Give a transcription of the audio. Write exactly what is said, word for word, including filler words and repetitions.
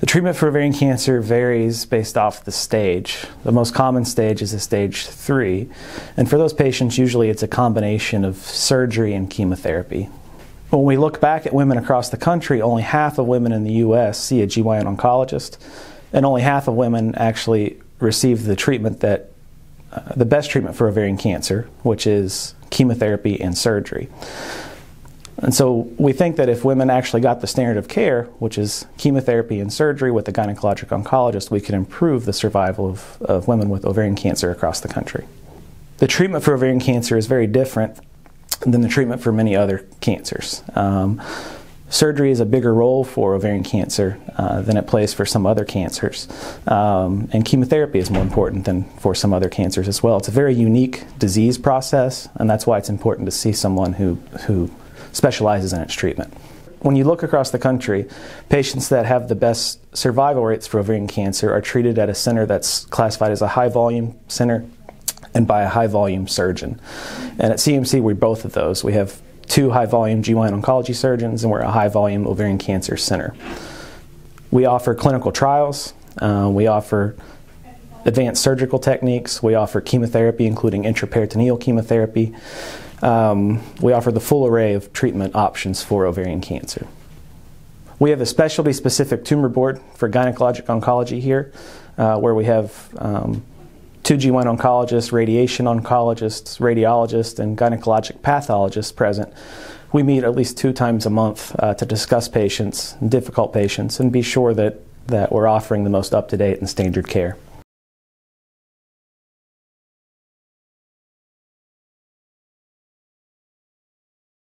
treatment for ovarian cancer varies based off the stage. The most common stage is a stage three, and for those patients usually it's a combination of surgery and chemotherapy. When we look back at women across the country, only half of women in the U S see a G Y N oncologist, and only half of women actually receive the treatment that, uh, the best treatment for ovarian cancer, which is chemotherapy and surgery. And so we think that if women actually got the standard of care, which is chemotherapy and surgery with a gynecologic oncologist, we could improve the survival of, of women with ovarian cancer across the country. The treatment for ovarian cancer is very different than the treatment for many other cancers. Um, surgery is a bigger role for ovarian cancer uh, than it plays for some other cancers. Um, and chemotherapy is more important than for some other cancers as well. It's a very unique disease process, and that's why it's important to see someone who, who specializes in its treatment. When you look across the country, patients that have the best survival rates for ovarian cancer are treated at a center that's classified as a high-volume center and by a high-volume surgeon. And at C A M C, we're both of those. We have two high-volume G Y N oncology surgeons, and we're a high-volume ovarian cancer center. We offer clinical trials. Uh, we offer advanced surgical techniques. We offer chemotherapy, including intraperitoneal chemotherapy. Um, we offer the full array of treatment options for ovarian cancer. We have a specialty-specific tumor board for gynecologic oncology here, uh, where we have um, two G Y N oncologists, radiation oncologists, radiologists, and gynecologic pathologists present. We meet at least two times a month uh, to discuss patients, difficult patients, and be sure that, that we're offering the most up-to-date and standard care.